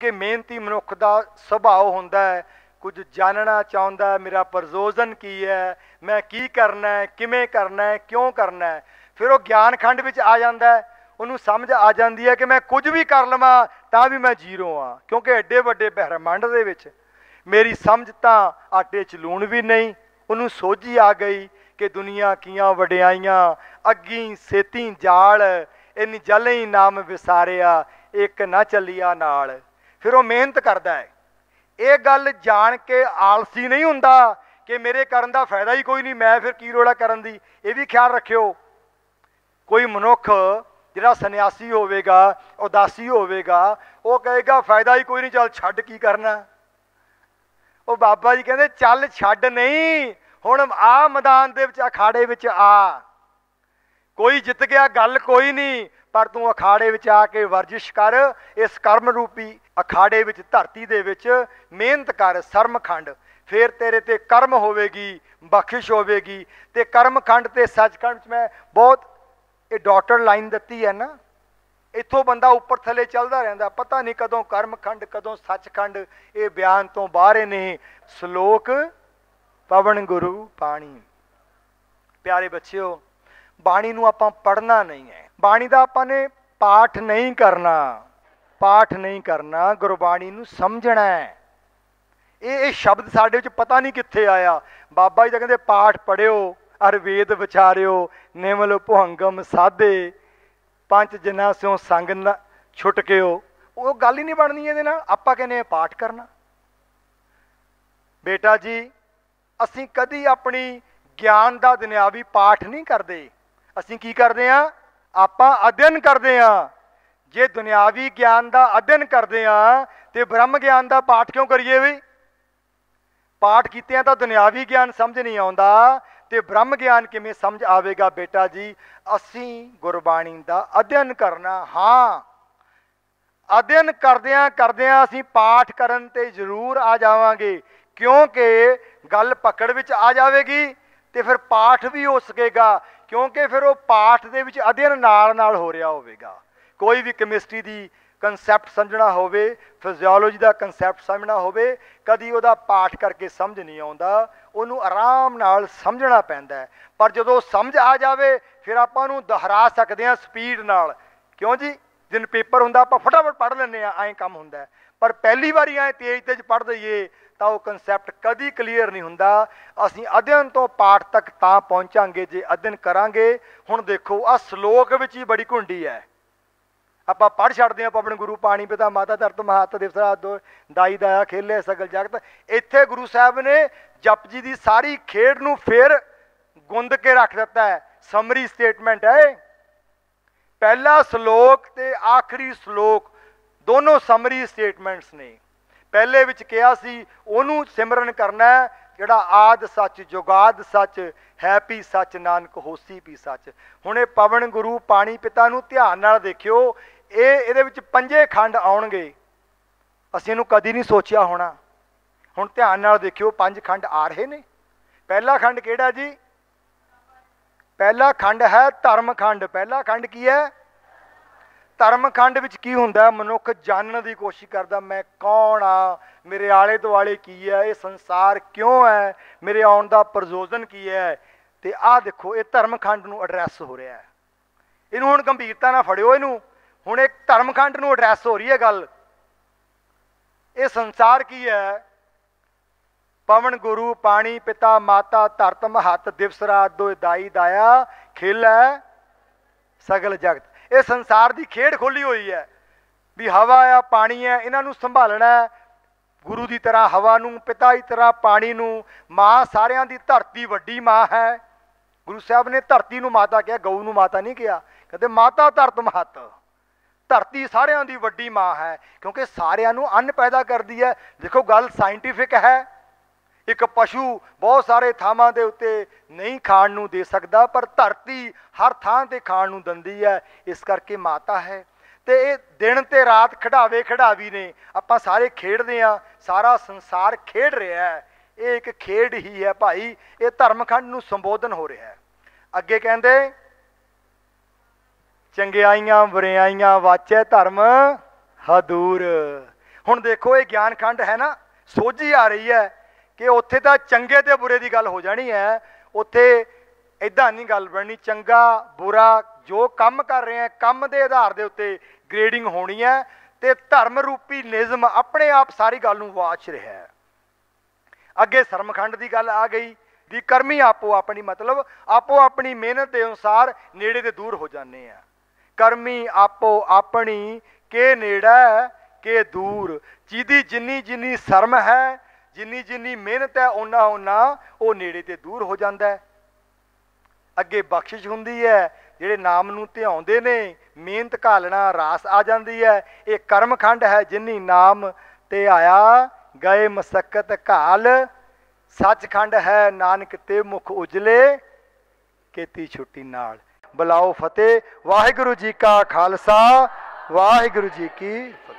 कि मेहनती मनुख का सुभाव हुंदा है, कुछ जानना चाहता है, मेरा प्रयोजन की है, मैं की करना है, किमें करना है, क्यों करना है। फिर वो ज्ञान खंड विच आ जाता है, उन्होंने समझ आ जाती है कि मैं कुछ भी कर लवां तां भी मैं जीरो हाँ, क्योंकि एडे वड्डे ब्रह्मंड दे विच मेरी समझ तां आटे च लूण भी नहीं। उन्होंने सोझी आ गई कि दुनिया कियां वडियाइयां, अग्गी सेती जाल, इन जल ही नाम विसारिया, एक ना चलिया नाल। फिर वो मेहनत करता है। ये गल जान के आलसी नहीं हुंदा कि मेरे करन दा फायदा ही कोई नहीं, मैं फिर की लोड़ करन दी। ये भी ख्याल रखियो, कोई मनुख जिहड़ा सन्यासी होवेगा, उदासी होवेगा, वो कहेगा फायदा ही कोई नहीं, चल छड्ड की करना। वो बाबा जी कहते चल छड्ड नहीं, हुण आ मैदान दे विच अखाड़े विच आ, कोई जित गया गल कोई नहीं, पर तू अखाड़े विच आके वर्जिश कर, इस कर्म रूपी अखाड़े विच धरती दे विच मेहनत कर, सरम खंड, फिर तेरे ते कर्म होवेगी, बख्शिश होवेगी। ते कर्म खंड ते सचखंड मैं बहुत ये डॉटर लाइन दिती है ना, इत्थों बंदा उपर थले चलता रहता, पता नहीं कदों कर्म खंड कदों सचखंड, ये बयान तो बाहर ने। श्लोक पवन गुरु पाणी। प्यारे बच्चिओ, बाणी नूं आपां पढ़ना नहीं है, बाणी दा आपां ने पाठ नहीं करना, पाठ नहीं करना, गुरबाणी नूं समझना है। ये शब्द साडे विच पता नहीं कित्थे आया। बाबा जी तां कहंदे पाठ पढ़िओ अर वेद विचारिओ, निमल भुहंगम साधे, पंच जिन्हां स्यों संग न छुटकिओ। वो गल ही नहीं बननी इहदे नाल। आपां कहने पाठ करना। बेटा जी, असीं कदी अपनी ज्ञान का दुनियावी पाठ नहीं करते, असीं की करते हैं, आपां अध्ययन करते हैं। जे दुनियावी ज्ञान का अध्ययन करते हैं तो ब्रह्म ज्ञान का पाठ क्यों करिए बई? पाठ कीतियां तो दुनियावी ज्ञान समझ नहीं आता, तो ब्रह्म ज्ञान किमें समझ आवेगा? बेटा जी, असीं गुरबाणी का अध्ययन करना। हाँ, अध्ययन करदियां करदियां असीं पाठ करन ते जरूर आ जावांगे, क्योंकि गल पकड़ विच आ जाएगी तो फिर पाठ भी हो सकेगा, क्योंकि फिर वो पाठ दे विच अध्ययन नाल नाल हो रहा होवेगा। कोई भी केमिस्ट्री की कंसैप्ट समझना होवे, फिजियोलॉजी का कंसैप्ट समझना होवे, कदी उहदा पाठ करके समझ नहीं आउंदा, उहनूं आराम नाल समझना पैंदा है। पर जदों समझ आ जाए फिर आपां नूं दोहरा सकते हैं स्पीड नाल। क्यों जी, जिन पेपर हुंदा आपां फटाफट पढ़ लैंदे आ, ऐं काम हुंदा है। पर पहली बारी ऐ तेज तेज पढ़ दईए तो वह कंसैप्ट कदी क्लीयर नहीं हुंदा। असीं अध्ययन तो पाठ तक तां पहुँचांगे जे अध्ययन करांगे। हुण देखो, आ श्लोक विच ही बड़ी घुंडी है। आपां पढ़ छड्डदे आं पवन गुरु पाणी पिता माता धरत महात दिवसरा दो दाई दाया खेले सगल जगत। इत्थे गुरु साहब ने जप जी की सारी खेड नूं फिर गुंद के रख दिता है। समरी स्टेटमेंट है, पहला श्लोक ते आखिरी श्लोक दोनों समरी स्टेटमेंट्स ने। पहले विच कहा सी ओनू सिमरन करना है जिहड़ा आद सच जुगाद सच है भी सच नानक होसी भी सच। हुण ये पवन गुरु पाणी पिता नूं ध्यान नाल देखियो, ये पंजे खंड आउणगे। असीं इहनूं कदी नहीं सोचिया होना। हुण ध्यान नाल देखियो, 5 खंड आ रहे ने। पहला खंड किहड़ा जी? पहला खंड है धर्म खंड। पहला खंड की है? धर्म खंड विच की हुंदा? मनुख जानने की कोशिश करता, मैं कौन आ, मेरे आले दुआले की है, ये संसार क्यों है, मेरे आउण दा प्रयोजन की है। तो आ देखो, ये धर्म खंड नूं एड्रैस हो रहा है। इनू हुण गंभीरता ना फड़िओ, इनू हुण एक धर्म खंड नूं एड्रैस हो रही है गल। ये संसार की है? पवन गुरु पाणी पिता माता धरत महत दिवस रात दो दाई दाया खेल है सगल जगत। ये संसार की खेड खोली हुई है भी हवा आ पानी है, इन्हों संभालना है गुरु की तरह हवा नूं, पिता की तरह पानी नूं, माँ सारियां दी धरती वड्डी माँ है। गुरु साहब ने धरती नूं माता कहा, गऊ नूं माता नहीं कहा। कहते माता धरत महत, धरती सारियां दी वड्डी माँ है, क्योंकि सारियां नूं अन्न पैदा करती है। देखो गल साइंटिफिक है। एक पशु बहुत सारे थावां दे उत्ते नहीं खाण नूं दे सकदा, पर धरती हर थां ते खाण नूं दिंदी है, इस करके माता है। तो ये दिन ते रात खिडावे खिडावी ने, आपां सारे खेडदे आ, सारा संसार खेड रहा है। ये एक खेड ही है भाई। ये धर्मखंड नूं संबोधन हो रहा है। अगे कहंदे चंगियाइयां बुरियाइयां वाचे धर्म हदूर। ਹੁਣ ਦੇਖੋ ਇਹ ਗਿਆਨ ਖੰਡ ਹੈ ਨਾ, ਸੋਝੀ ਆ ਰਹੀ ਹੈ ਕਿ ਉੱਥੇ ਤਾਂ ਚੰਗੇ ਤੇ ਬੁਰੇ ਦੀ ਗੱਲ ਹੋ ਜਾਣੀ ਹੈ, ਉੱਥੇ ਇੱਦਾਂ ਨਹੀਂ ਗੱਲ ਬਣਨੀ। ਚੰਗਾ ਬੁਰਾ ਜੋ ਕੰਮ ਕਰ ਰਹੇ ਆ, ਕੰਮ ਦੇ ਆਧਾਰ ਦੇ ਉੱਤੇ ਗ੍ਰੇਡਿੰਗ ਹੋਣੀ ਹੈ, ਤੇ ਧਰਮ ਰੂਪੀ ਨਿਯਮ ਆਪਣੇ ਆਪ ਸਾਰੀ ਗੱਲ ਨੂੰ ਵਾਚ ਰਿਹਾ ਹੈ। ਅੱਗੇ ਸਰਮਖੰਡ ਦੀ ਗੱਲ ਆ ਗਈ ਵੀ ਕਰਮੀ ਆਪੋ ਆਪਣੀ, ਮਤਲਬ ਆਪੋ ਆਪਣੀ ਮਿਹਨਤ ਦੇ ਅਨੁਸਾਰ ਨੇੜੇ ਤੇ ਦੂਰ ਹੋ ਜਾਂਦੇ ਆ। ਕਰਮੀ ਆਪੋ ਆਪਣੀ ਕੇ ਨੇੜਾ ਕੇ ਦੂਰ, ਜਿਹਦੀ ਜਿੰਨੀ ਜਿੰਨੀ ਸ਼ਰਮ ਹੈ, ਜਿੰਨੀ ਜਿੰਨੀ ਮਿਹਨਤ ਹੈ, ਓਨਾ ਓਨਾ ਉਹ ਨੇੜੇ ਤੇ ਦੂਰ ਹੋ ਜਾਂਦਾ ਹੈ। ਅੱਗੇ ਬਖਸ਼ਿਸ਼ ਹੁੰਦੀ ਹੈ, ਜਿਹੜੇ ਨਾਮ ਨੂੰ ਧਿਆਉਂਦੇ ਨੇ, ਮਿਹਨਤ ਘਾਲਣਾ ਰਾਸ ਆ ਜਾਂਦੀ ਹੈ। ਇਹ ਕਰਮਖੰਡ ਹੈ, ਜਿਨੀ ਨਾਮ ਤੇ ਆਇਆ ਗਏ ਮਸਕਤ ਘਾਲ, ਸੱਚਖੰਡ ਹੈ ਨਾਨਕ ਤੇ ਮੁਖ ਉਜਲੇ ਕੀਤੀ ਛੁੱਟੀ ਨਾਲ। ਬੁਲਾਓ ਫਤਿਹ। ਵਾਹਿਗੁਰੂ ਜੀ ਕਾ ਖਾਲਸਾ, ਵਾਹਿਗੁਰੂ ਜੀ ਕੀ